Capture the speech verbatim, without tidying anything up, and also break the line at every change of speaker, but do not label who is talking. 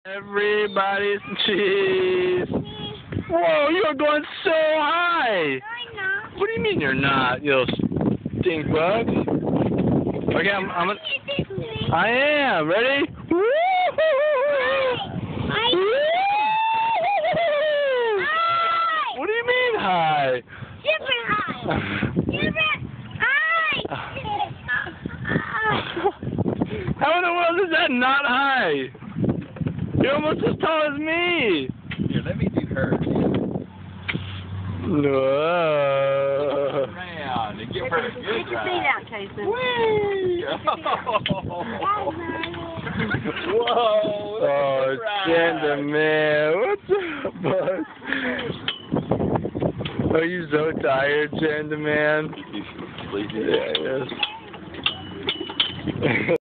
Everybody's cheese. Whoa, you're going so high.
I'm not.
What do you mean you're not, you little stink bug? Okay, I'm, I'm a, I am. Ready? What do you mean high?
Super high. Super high.
How in the world is that not high? You're almost as tall as me.
Here, let me do her.
No.
Around and give her a good
Get your feet
ride.
out, Jason.
Whoa!
Oh, Gender Man, what's up, bud? Are you so tired, Gender Man?
Sleepy.
Yeah, yes.